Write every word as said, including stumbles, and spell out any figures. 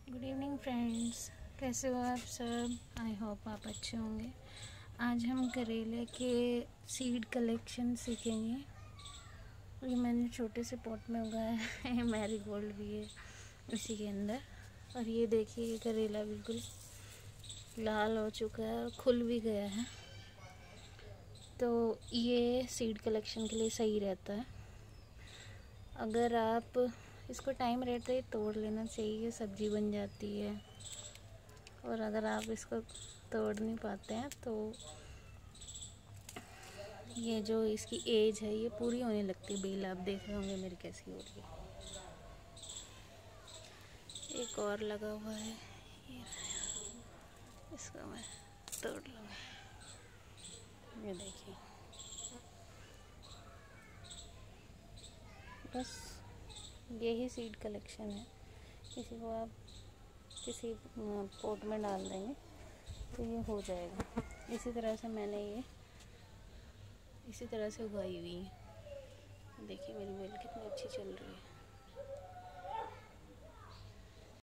Good evening friends, कैसे हो आप सब। आई होप आप अच्छे होंगे। आज हम करेले के सीड कलेक्शन सीखेंगे। ये मैंने छोटे से पॉट में उगाया है मैरीगोल्ड भी है इसी के अंदर। और ये देखिए, ये करेला बिल्कुल लाल हो चुका है और खुल भी गया है। तो ये सीड कलेक्शन के लिए सही रहता है। अगर आप इसको टाइम रहते ही तोड़ लेना चाहिए, सब्जी बन जाती है। और अगर आप इसको तोड़ नहीं पाते हैं तो ये जो इसकी एज है ये पूरी होने लगती है। बेल आप देख रहे होंगे मेरी कैसी हो रही है। एक और लगा हुआ है, ये इसको मैं तोड़ लूँगी। ये देखिए, बस यही सीड कलेक्शन है। इसी को आप किसी पॉट में डाल देंगे तो ये हो जाएगा। इसी तरह से मैंने ये इसी तरह से उगाई हुई है। देखिए मेरी बेल कितनी अच्छी चल रही है।